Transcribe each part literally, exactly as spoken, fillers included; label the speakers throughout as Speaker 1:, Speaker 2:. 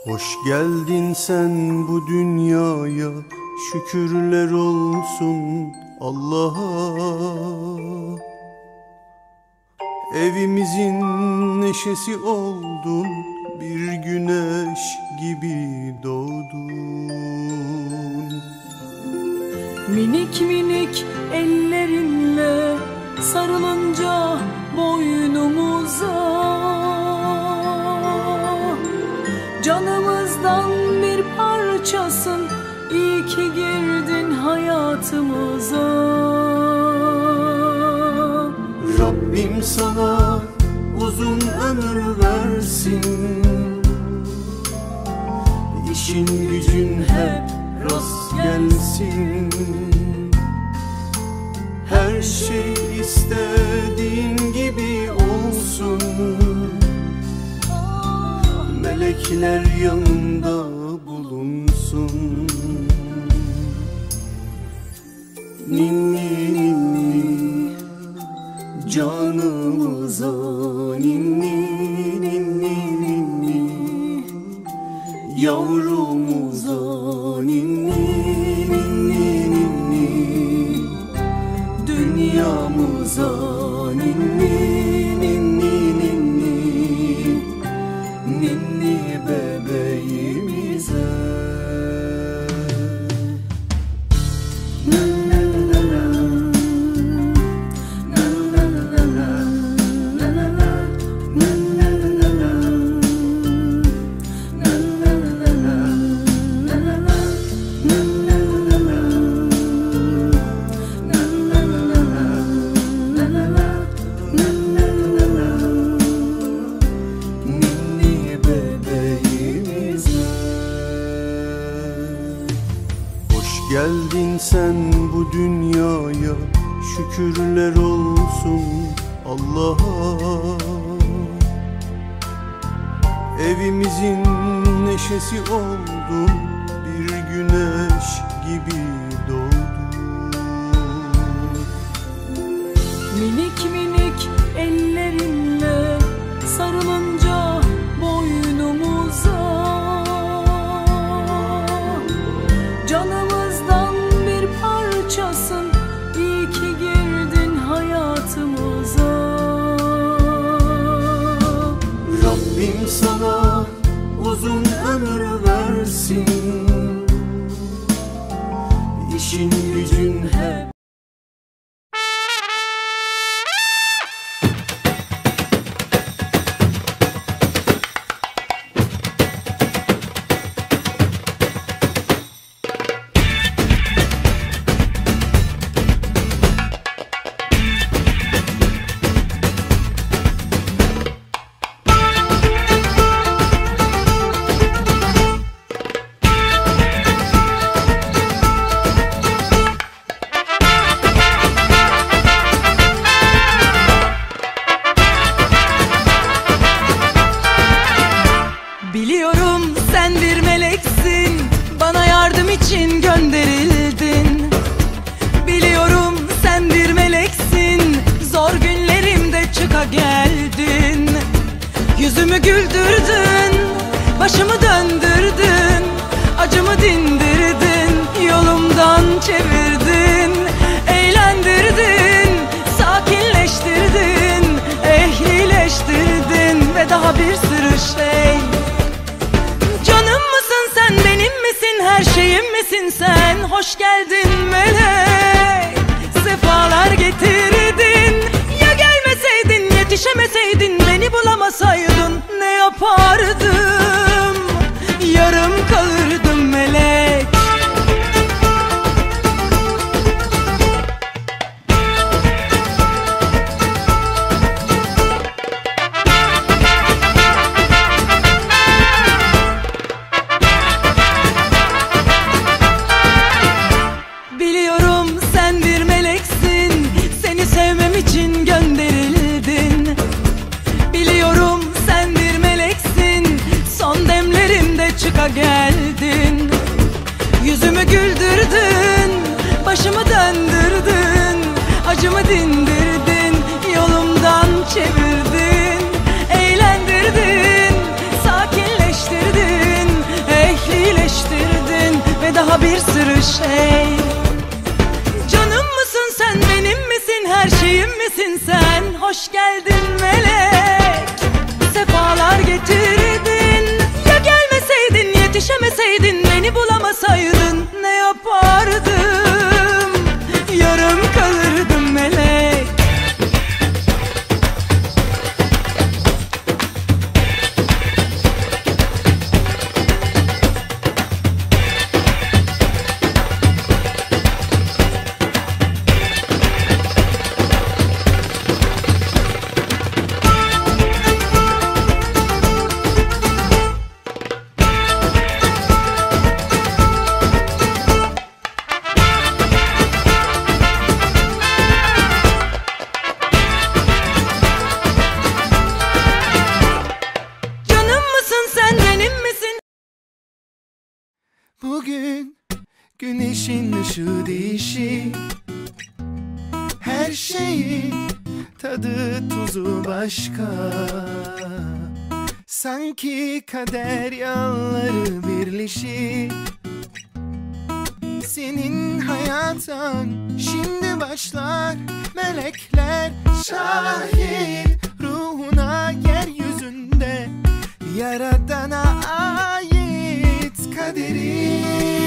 Speaker 1: Hoş geldin sen bu dünyaya, şükürler olsun Allah'a. Evimizin neşesi oldun, bir güneş gibi doğdun.
Speaker 2: Minik minik ellerinle sarılınca boynumuza, canımızdan bir parçasın, iyi ki girdin hayatımıza.
Speaker 1: Rabbim sana uzun ömür versin, İşin gücün hep rast gelsin. Her şey istediğin gibi olsun, melekler yanında bulunsun. Ninni ninni canımıza, ninni ninni ninni yavrumuza, ninni ninni ninni dünyamıza, ninni ninni ninni ninni bebeğimize. Geldin sen bu dünyaya, şükürler olsun Allah'a. Evimizin neşesi oldun, bir güneş gibi doğdun.
Speaker 2: Minik minik ellerinle sarılınca boynumuza, canımızdan bir parçasın, iyi ki girdin hayatımıza.
Speaker 1: Rabbim sana uzun ömür versin, İşin gücün hep
Speaker 2: biliyorum sen bir meleksin, bana yardım için gönderildin. Biliyorum sen bir meleksin, zor günlerimde çıka geldin. Yüzümü güldürdün, başımı döndürdün, acımı dindirdin, yolumdan çevirdin, eğlendirdin, sakinleştirdin, ehlileştirdin ve daha bir sürü şey. Her şeyim misin sen? Hoş geldin melek, sefalar getirdin. Ya gelmeseydin, yetişemeseydin, beni bulamasaydın, ne yapardım? Yarım kalırdım melek. Çıka geldin, yüzümü güldürdün, başımı döndürdün, acımı dindirdin, yolumdan çevirdin, eğlendirdin, sakinleştirdin, bir şey. Canım mısın sen, benim misin, her şeyim misin sen? Hoş geldin melek, sefalar getirdin. Ya gelmeseydin, yetişemeseydin, beni bulamasaydın, ne yapardım? Yarım kalırdım melek.
Speaker 1: Bugün güneşin ışığı değişik, her şeyin tadı tuzu başka. Sanki kader yolları birleşik. Senin hayatın şimdi başlar. Melekler şahit, ruhuna yeryüzünde Yaradana ait kaderi.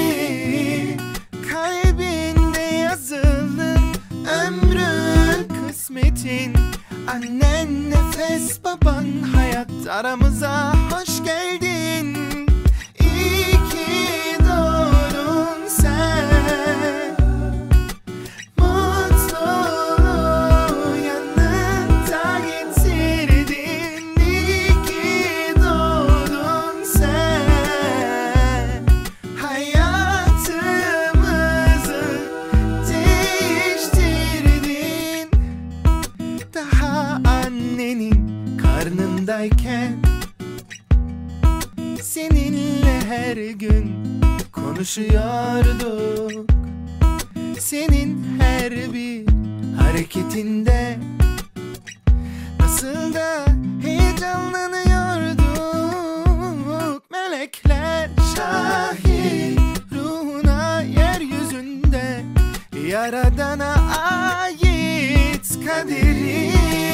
Speaker 1: Kalbinde yazılı ömrün, kısmetin. Annen nefes, baban hayat, aramıza hoş geldin. İyi ki doğdun sen, mutluluğu yanında getirdin. İyi ki doğdun sen, hayatımızı değiştirdin. Daha annenin karnındayken seninle her gün konuşuyorduk. Senin her bir hareketinde nasıl da heyecanlanıyorduk. Melekler şahit, ruhuna yeryüzünde Yaradana ait kaderi.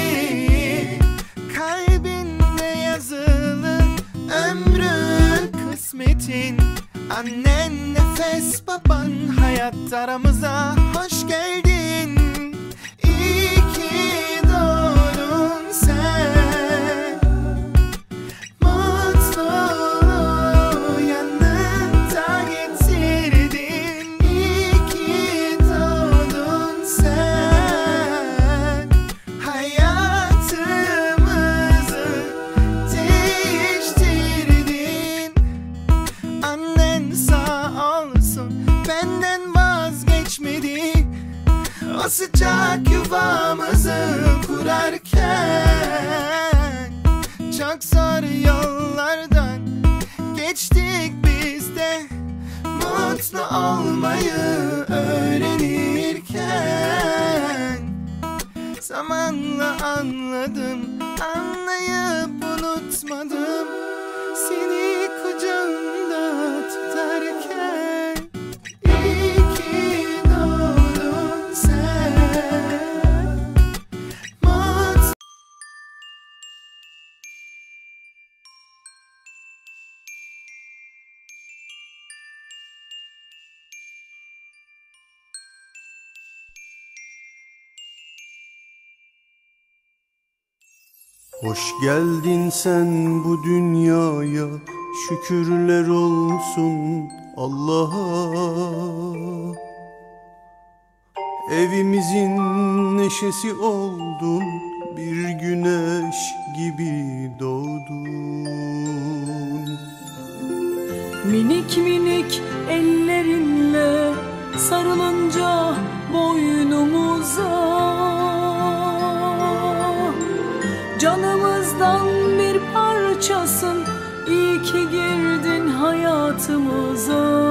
Speaker 1: Kalbinde yazılı ömrün, kısmetin. Annen nefes, baban hayat, aramıza hoş geldin. İyi ki doğdun sen, mutluluğu yanında getirdin. İyi ki doğdun sen, hayatımızı değiştirdin. Annen sağ olsun, benden vazgeçmedi. O sıcak yuvamızı kurarken çok zor yollardan geçtik biz de, mutlu olmayı öğrenirken. Zamanla anladım, anlayıp unutmadım seni kucağımda tutarken. İyi ki doğdun sen, mutlu.
Speaker 3: Hoş geldin sen bu dünyaya, şükürler olsun Allah'a. Evimizin neşesi oldun, bir güneş gibi doğdun.
Speaker 2: Minik minik ellerinle sarılınca boynumuza, canımızdan bir parçasın, iyi ki girdin hayatımıza.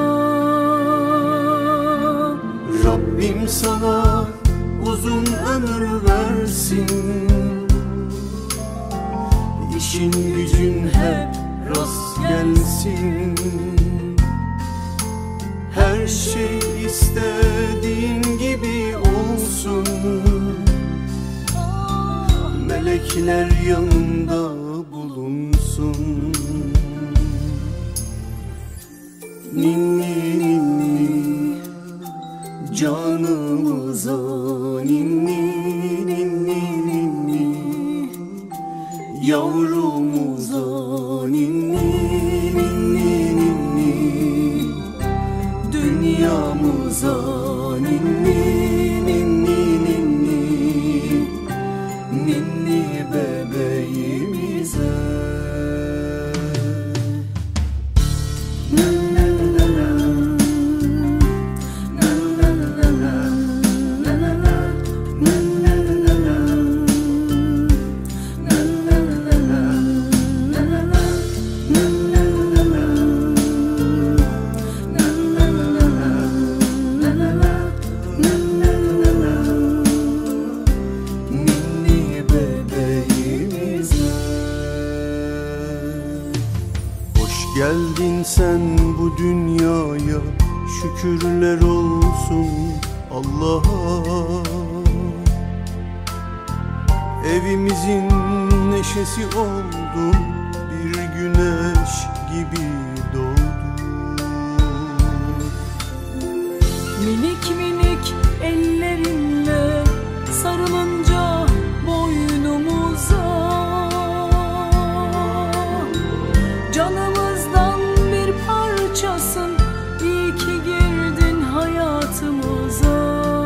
Speaker 3: Rabbim sana uzun ömür versin, İşin gücün hep rast gelsin. Her şey istediğin gibi olsun. Melekler yanında bulunsun. Ninni ninni canımıza, ninni ninni ninni yavrumuza, ninni ninni ninni dünyamıza, ninni ninni ninni ninni bebeğimize. Geldin sen bu dünyaya, şükürler olsun Allah'a. Evimizin neşesi oldun, bir güneş gibi doğdun.
Speaker 2: Minik minik ellerinle sarılınca boynumuza, canımızdan bir parçasın, iyi ki girdin hayatımıza.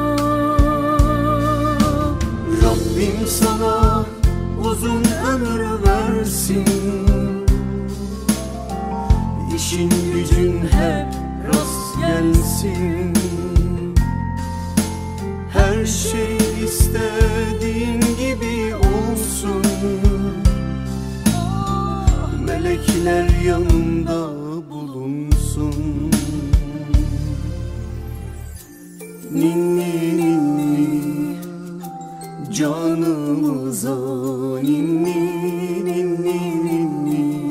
Speaker 3: Rabbim sana uzun ömür versin, İşin gücün hep rast gelsin. Her şey istediğin gibi olsun. Melekler yanında bulunsun. Ninni ninni canımıza, ninni ninni ninni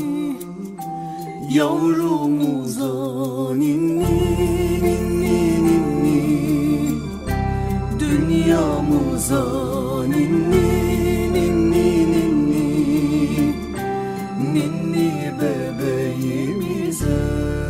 Speaker 3: yavrumuza, ninni ninni ninni dünyamıza, ninni ninni ninni ninni bebeğimize.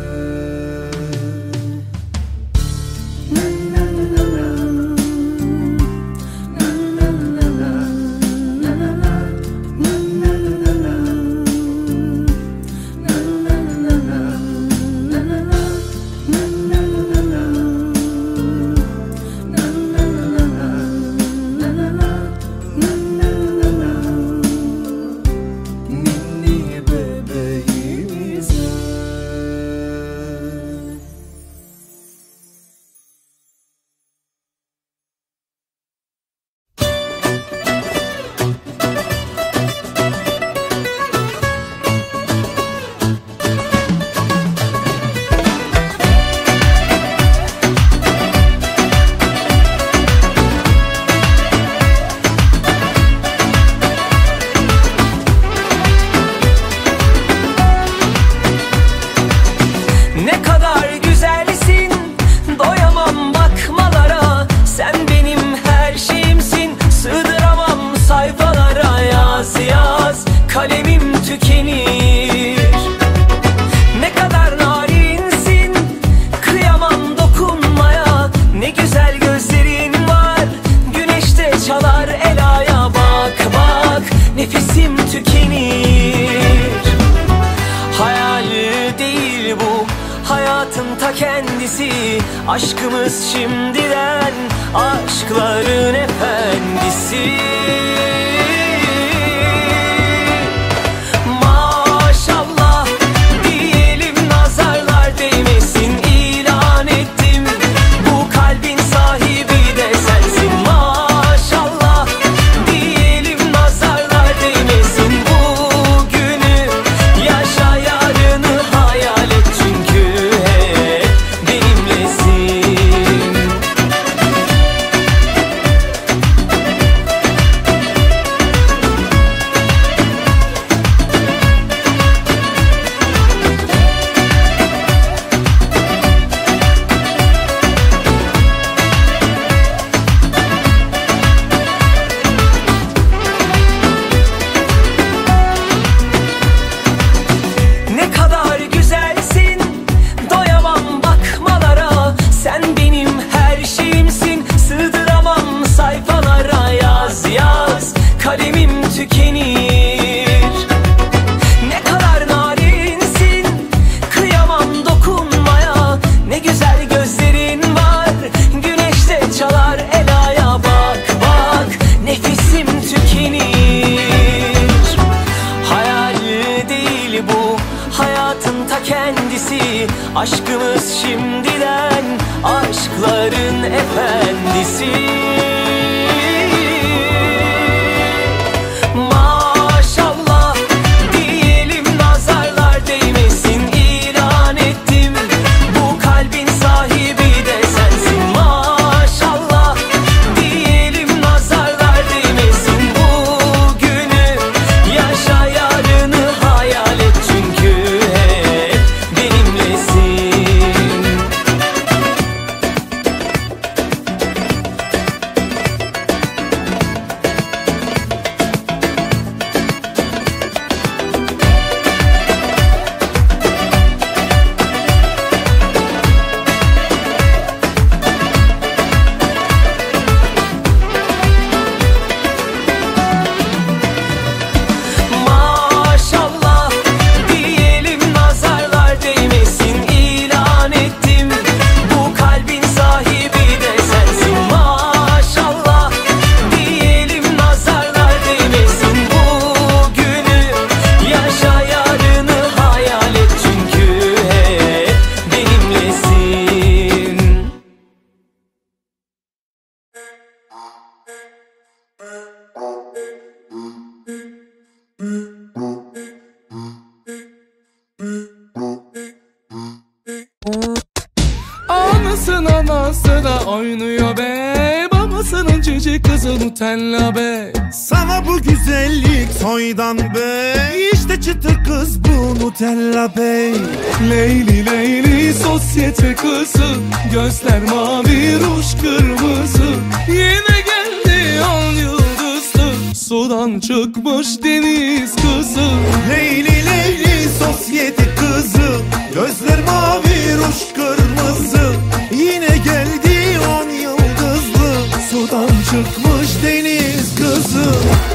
Speaker 4: Aşkımız şimdiden aşkların efendisi. Maşallah diyelim, nazarlar değmesin, ilan ettim bu kalbin sahibi de sensin. Maşallah diyelim, nazarlar değmesin, bu günü yaşa, yarını hayal et, çünkü hep benimlesin. Aşkımız şimdiden aşkların efendisi. Maşallah diyelim, nazarlar değmesin, ilan ettim. Bu kalbin sahibi de sensin. Maşallah diyelim, nazarlar değmesin. Bugünü yaşa, yarını hayal et, çünkü hep benimlesin. Maşallah diyelim, nazarlar değmesin, ilan ettim. Bu kalbin sahibi de sensin. Maşallah diyelim, nazarlar değmesin. Bugünü yaşa, yarını hayal et, çünkü hep benimlesin.
Speaker 1: Anasın anası da oynuyor be, babasının cici kızı Nutella be.
Speaker 3: Sana bu güzellik soydan be, İşte çıtır kız bu Nutella Bey.
Speaker 1: Leyli Leyli sosyete kızı, gözler mavi ruj kırmızı. Yine geldi on yıldızlı, sudan çıkmış deniz kızı.
Speaker 3: Leyli Leyli sosyete kızı, gözler mavi ruj kırmızı. Yine geldi on yıldızlı, sudan çıkmış deniz kızı.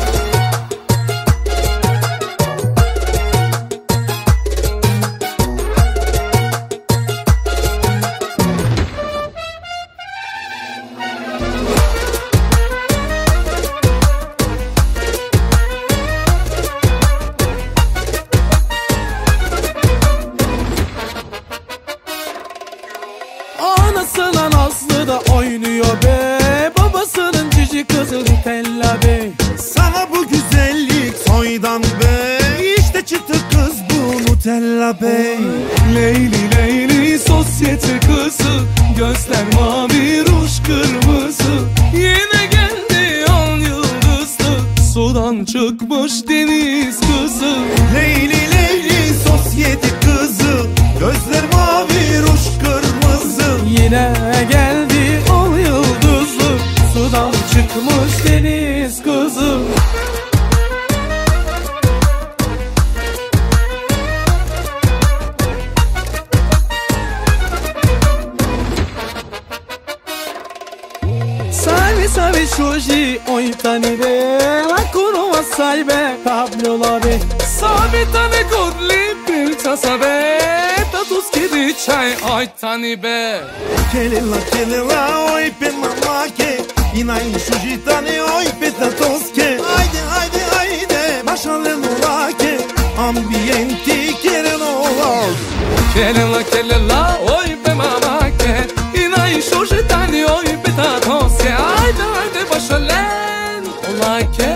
Speaker 1: Anasının Aslı da oynuyor be, babasının cici kızı Nutella Bey.
Speaker 3: Sana bu güzellik soydan be, İşte çıtır kız bu Nutella Bey.
Speaker 1: Leyli Leyli sosyete kızı, gözler mavi ruj kırmızı. Yine geldi on yıldızlı, sudan çıkmış deniz kızı.
Speaker 3: Leyli Leyli sosyete kızı, gözler mavi ruj kırmızı.
Speaker 1: Yine geldi on yıldızlı, sudan çıkmış deniz kızı. Salve salve shoji oitani be, hakuro wa salve Pablo Labe. Salve tane godli pilçasa be, tatus kedi çay oitani be.
Speaker 3: Kelela kelela oj pe mamake, inaj šužitane oj pe tatoske. Ajde ajde ajde mašale novake, ambienti keren olar.
Speaker 1: Kelela kelela oy be mamake, inaj šužitani oj pe tatoske. Ajde ajde başalen olake.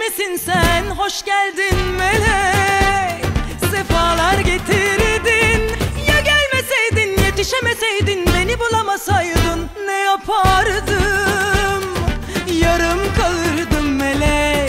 Speaker 2: misin sen? Hoş geldin melek, sefalar getirdin. Ya gelmeseydin, yetişemeseydin, beni bulamasaydın ne yapardım? Yarım kalırdım melek.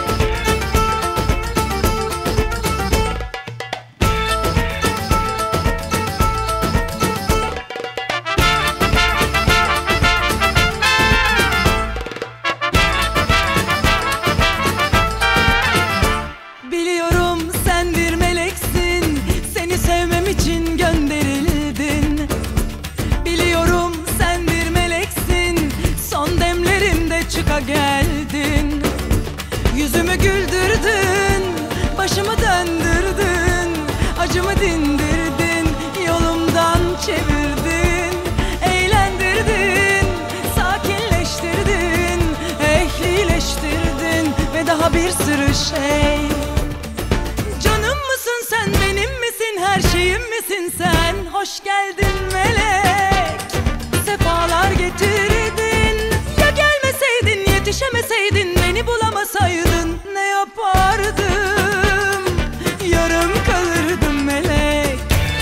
Speaker 2: Biliyorum sen bir meleksin, seni sevmem için gönderildin. Biliyorum sen bir meleksin, son demlerimde çıka geldin. Yüzümü güldürdün, başımı döndürdün, acımı dindirdin, yolumdan çevirdin, eğlendirdin, sakinleştirdin, ehlileştirdin ve daha bir sürü şey. Canım mısın sen, benim misin, her şeyim misin sen? Hoş geldin melek, sefalar getirdin. Ya gelmeseydin, yetişemeseydin, beni bulamasaydın ne yapardım? Yarım kalırdım melek.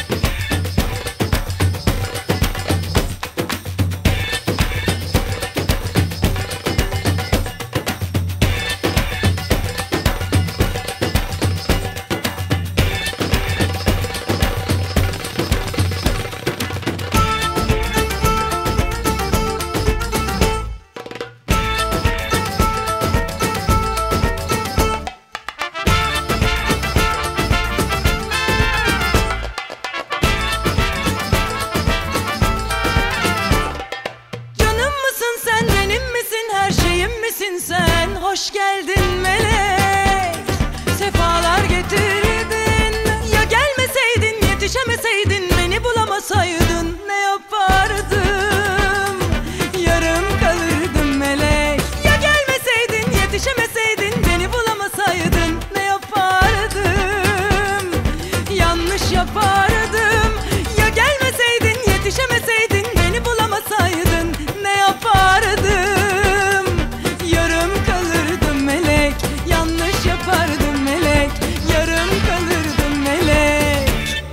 Speaker 2: Canım mısın sen, benim misin, her şeyim misin sen? Hoş geldin melek, sefalar getirdin. Ya gelmeseydin, yetişemeseydin, beni bulamasaydın ne yapardım? Yarım kalırdım melek. Ya gelmeseydin, yetişemeseydin, beni bulamasaydın ne yapardım? Yanlış yapardım. Ya gelmeseydin, yetişemeseydin, beni bulamasaydın ne yapardım? Yarım kalırdım melek, yanlış yapardım melek, yarım kalırdım melek.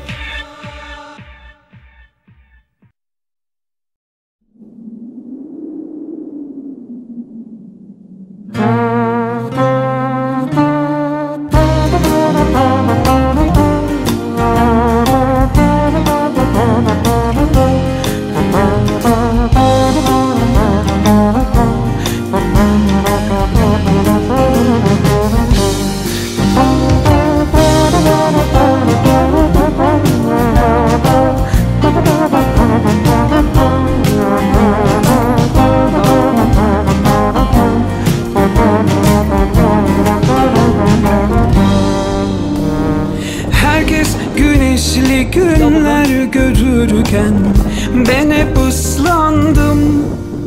Speaker 1: Herkes güneşli günler görürken ben hep ıslandım.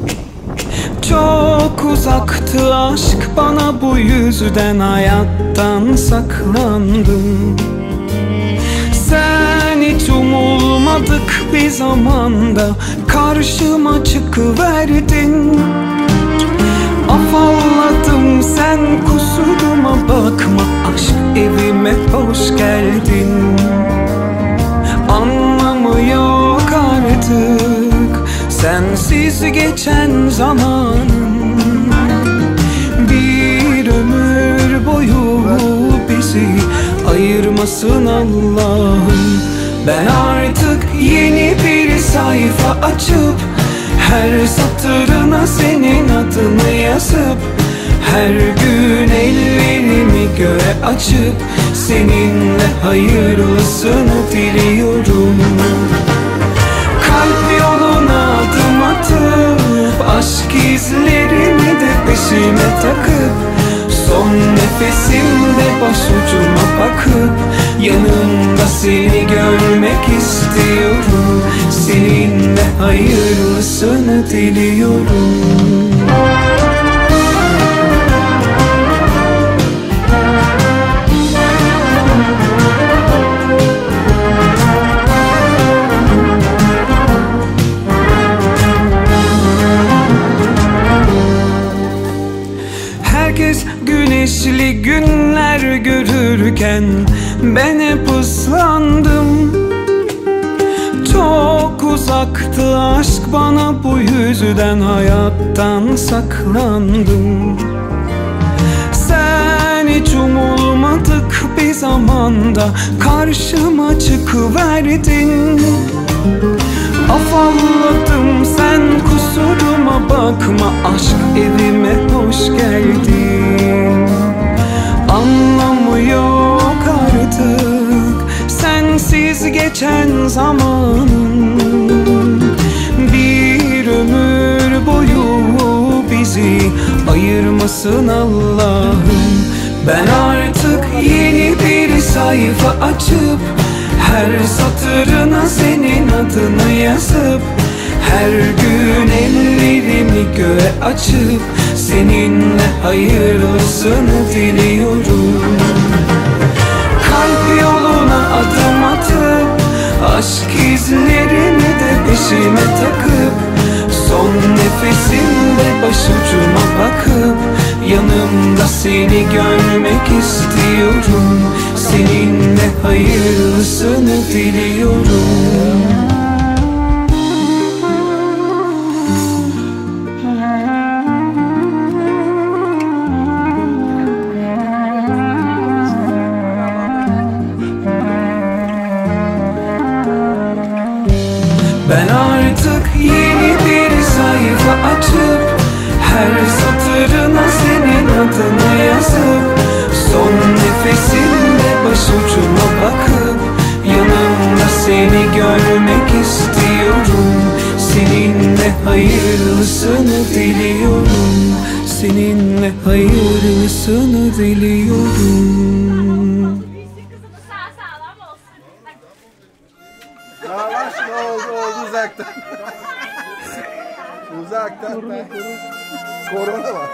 Speaker 1: Çok uzaktı aşk, bana bu yüzden hayattan saklandım. Sen hiç umulmadık bir zamanda karşıma çıkıverdin. Afalladım, sen kusuruma bakma, aşk evime hoş geldin. Anlamı yok artık sensiz geçen zamanın. Bir ömür boyu bizi ayırmasın Allah'ım. Ben artık yeni bir sayfa açıp her satırına senin adını yazıp her gün ellerimi göğe açıp seninle hayırlısını diliyorum. Kalp yoluna adım atıp aşk izlerimi de peşime takıp son nefesimde başucuma bakıp yanımda seni görmek istiyorum. Seninle hayırlısını diliyorum. Herkes güneşli ben hep ıslandım. Çok uzaktı aşk bana, bu yüzden hayattan saklandım. Sen hiç umulmadık bir zamanda karşıma çıkıverdin. Afalladım, sen kusuruma bakma, aşk evime hoş geldin. Anlamı yok artık sensiz geçen zamanın. Bir ömür boyu bizi ayırmasın Allah'ım. Ben artık yeni bir sayfa açıp her satırına senin adını yazıp her gün ellerimi göğe açıp seninle hayırlısını diliyorum. Kalp yoluna adım atıp aşk izlerini de peşime takıp son nefesimde başucuma bakıp yanımda seni görmek istiyorum. Seninle hayırlısını diliyorum. Ben artık yeni bir sayfa açıp her satırına senin adını yazıp son nefesimde başucuma bakıp yanımda seni görmek istiyorum. Seninle hayırlısını diliyorum. Seninle hayırlısını diliyorum.
Speaker 5: Yavaş ne oldu oldu uzaktan. Uzaktan. Korona, korona var.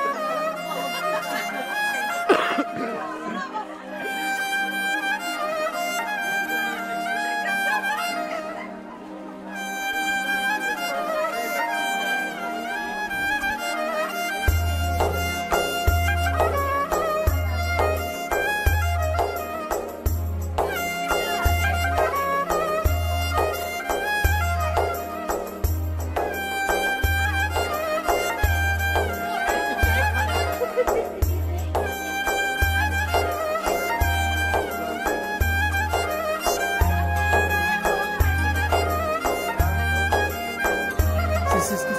Speaker 5: Siz kısacağız.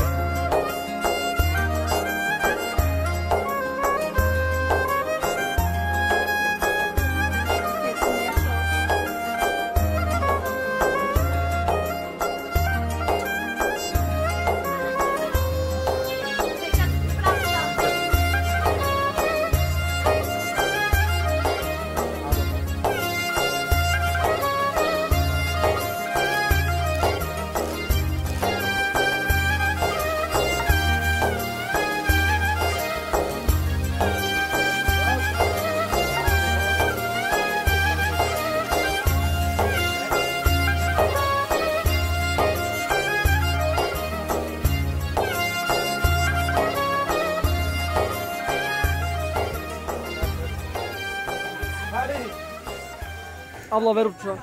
Speaker 6: Abla ver uçağı.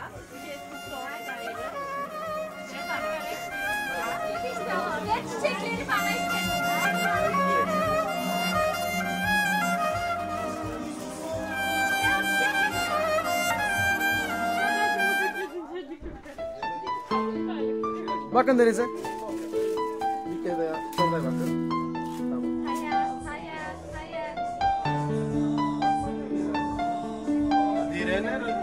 Speaker 7: Çiçekleri bana istedim.
Speaker 6: Bakın denize.
Speaker 5: Bir kere ya. Sonra bakın.
Speaker 7: Hayır, hayır, hayır.
Speaker 5: Direnir.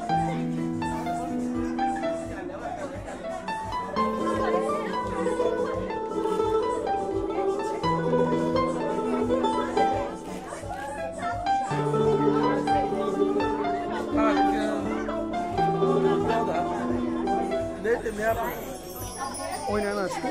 Speaker 5: Dedim ya.
Speaker 6: Oynayan aşkı.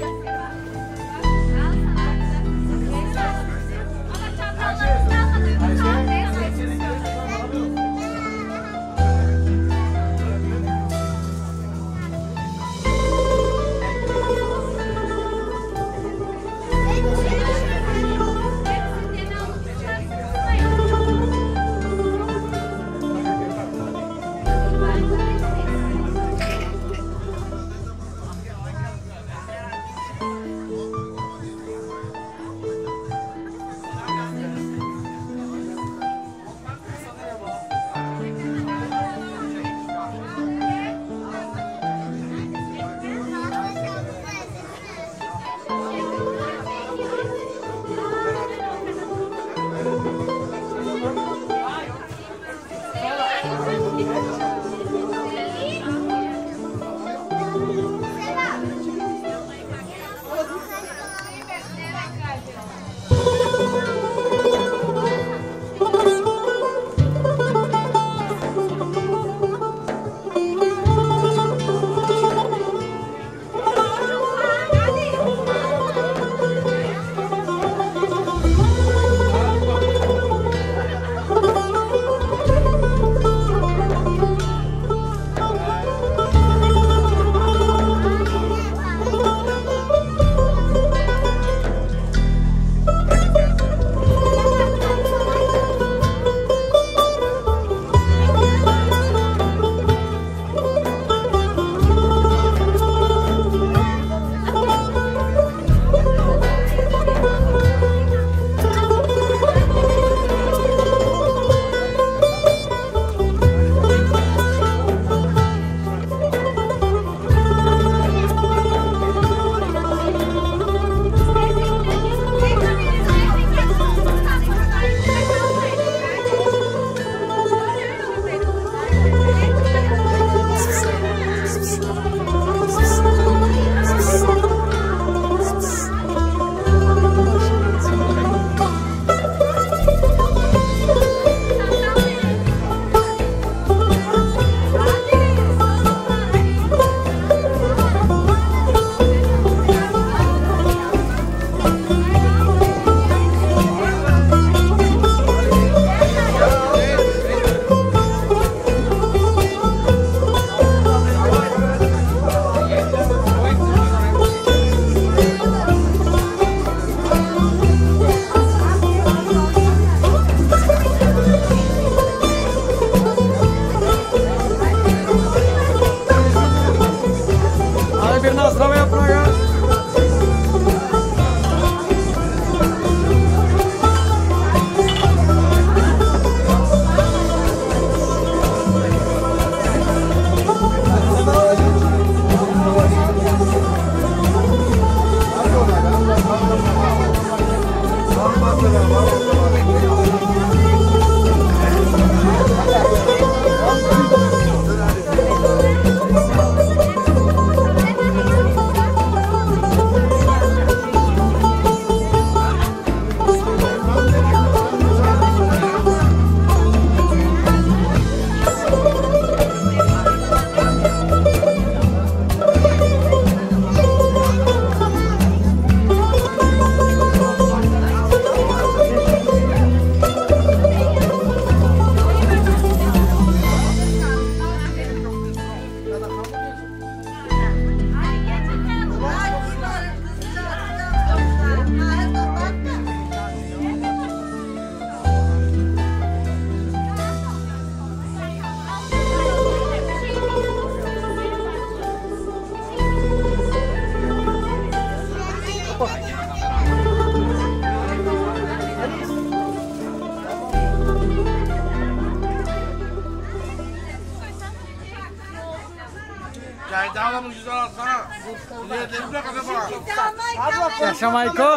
Speaker 1: Assalamualaikum.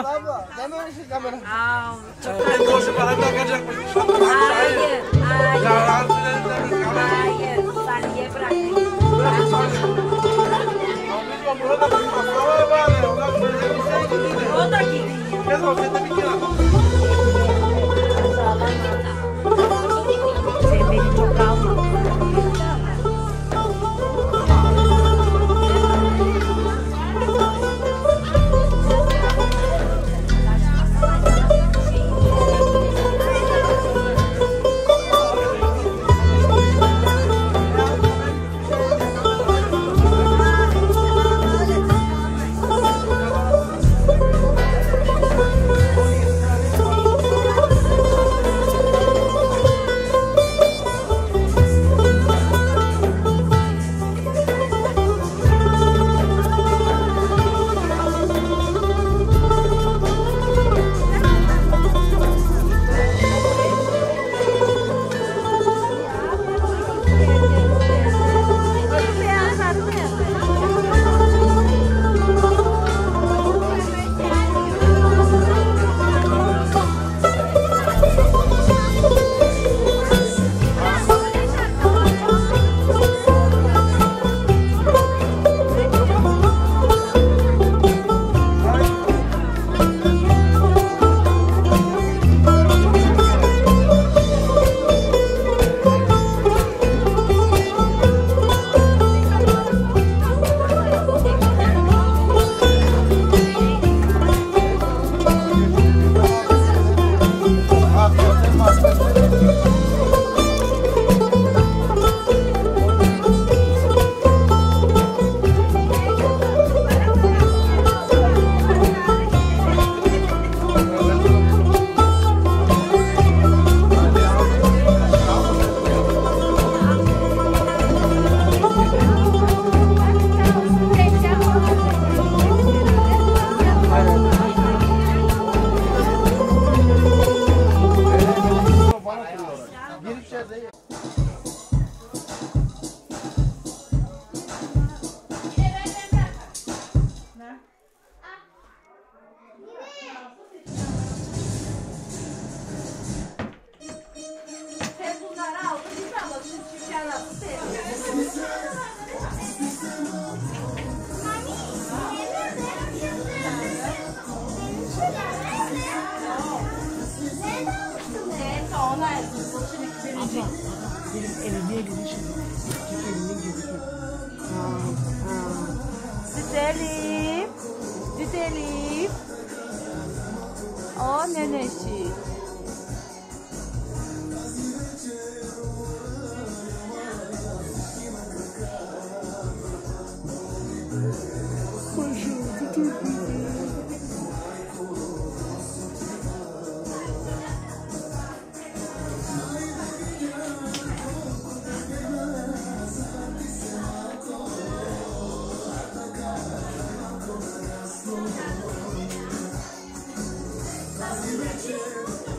Speaker 8: Saya Abla, benim elime gelişim. Elimin gelişim.
Speaker 9: Güzelim. Güzelim. O nenesi.
Speaker 10: Thank you.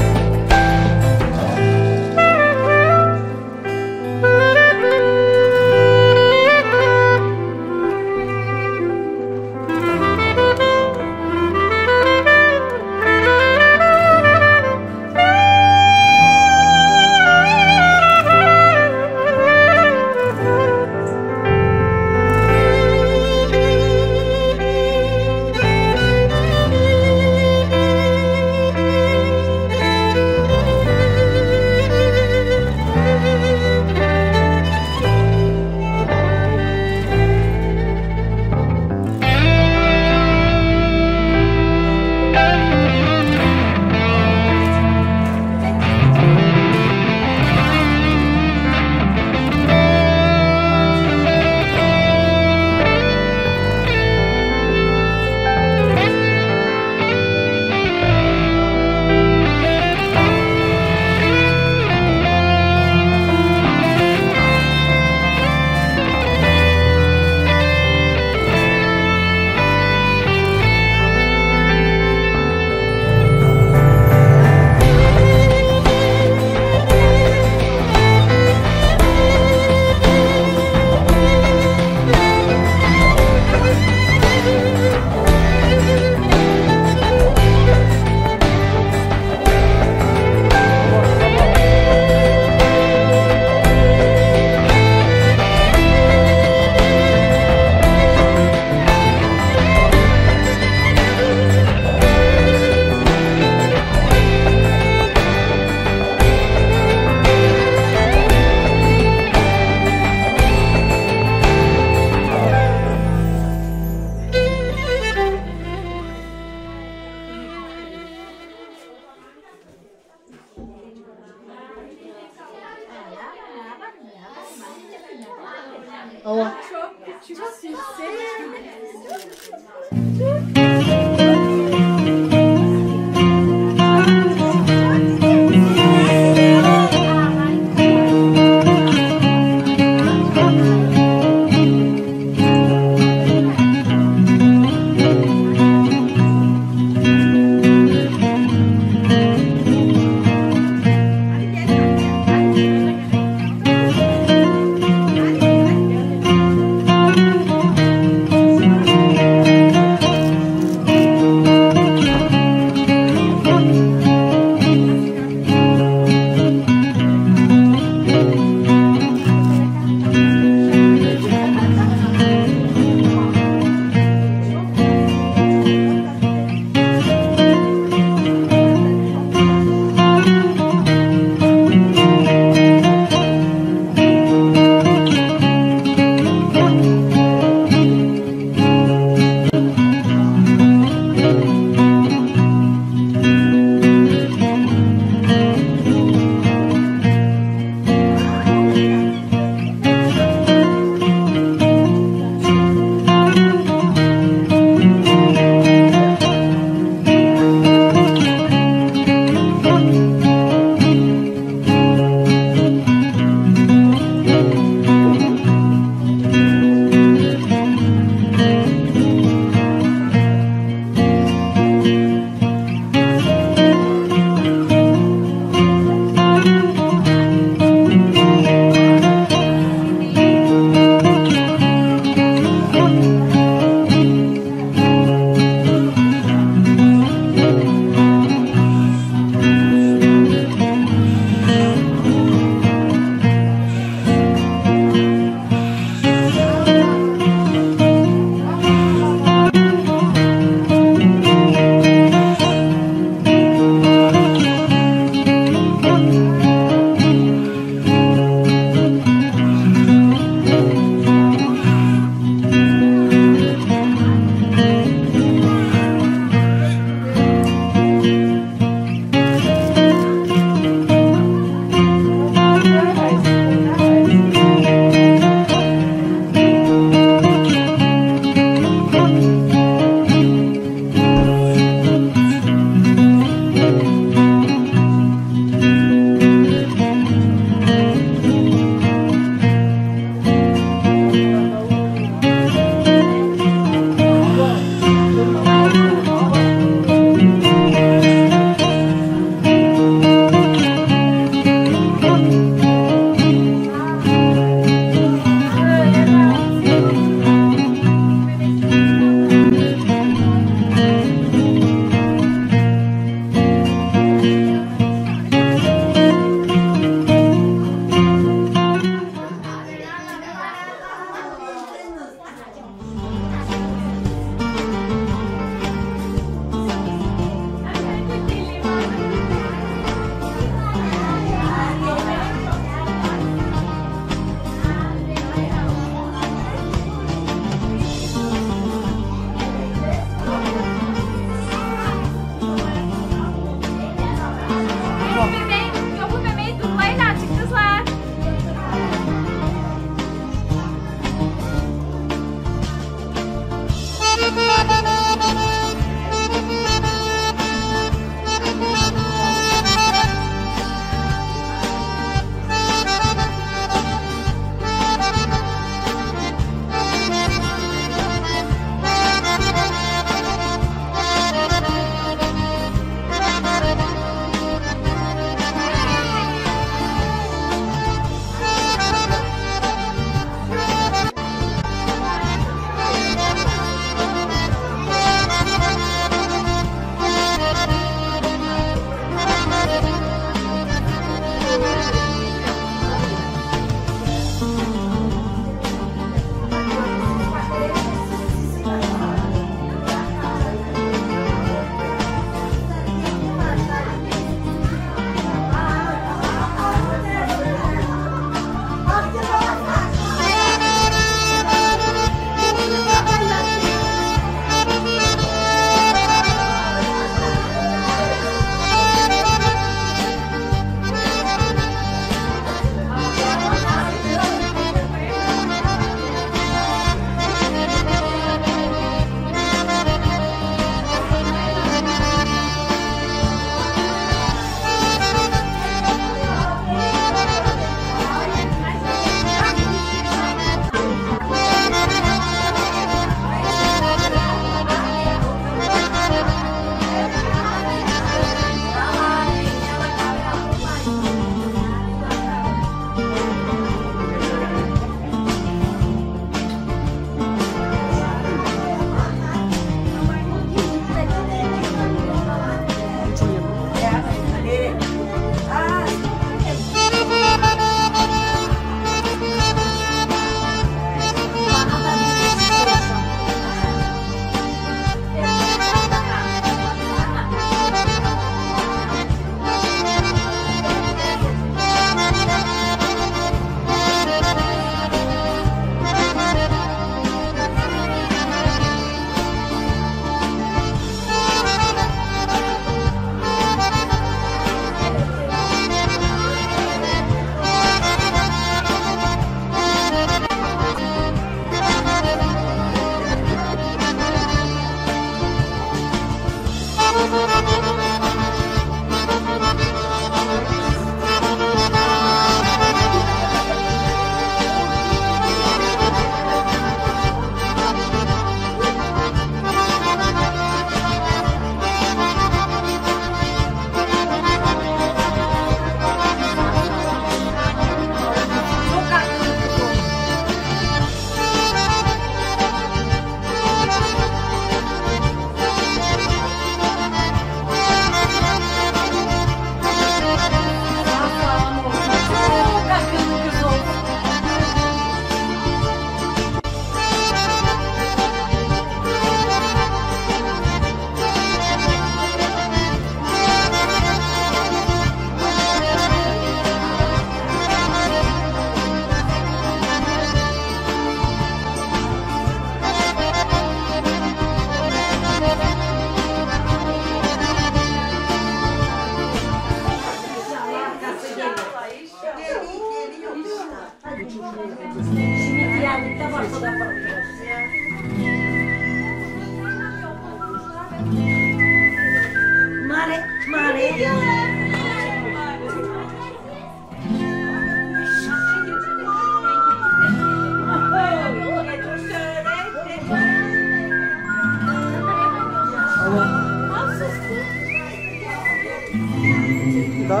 Speaker 6: Da.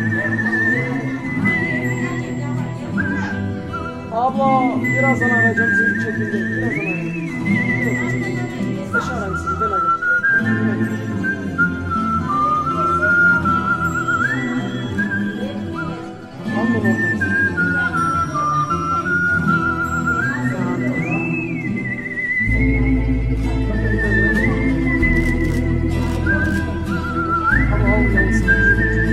Speaker 6: Abla birazdan arayacağım sizi çekildi. Birazdan arayacağım. Aşağı arayın sizi ben arayayım. Alma ortamı. Ama al yansın.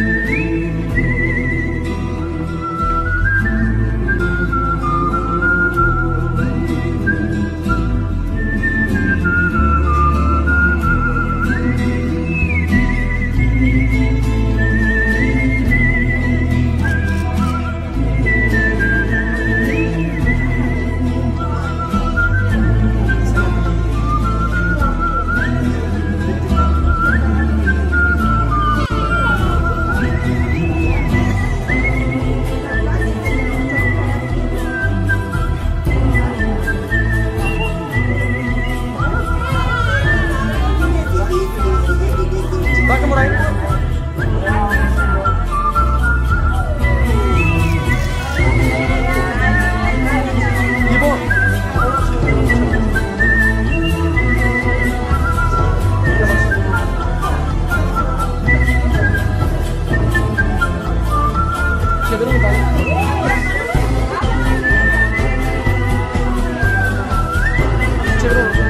Speaker 6: Bakın burayı. İbo. Çevirin bakalım. Çevirin.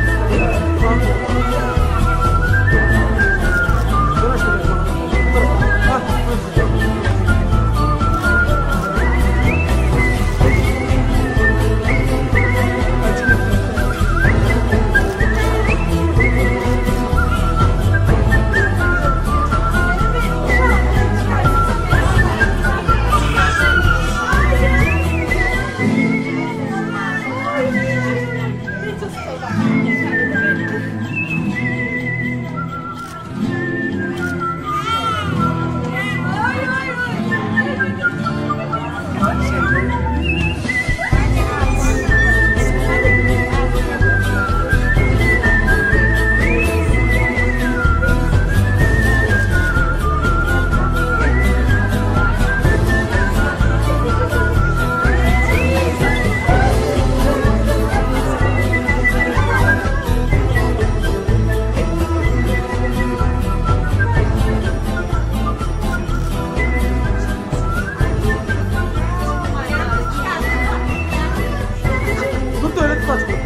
Speaker 6: Tut da öyle tut açma.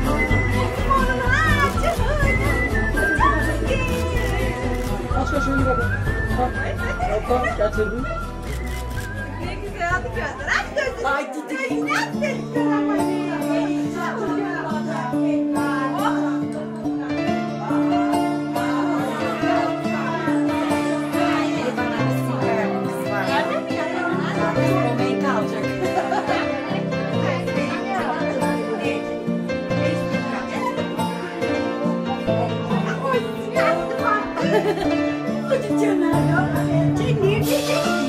Speaker 6: Aç kaç şöyle bakın. Altta kaçırdın.
Speaker 9: Ne güzel hadi gönder. Aç gözünü. Ay dedi. Hadi canım. Cennet.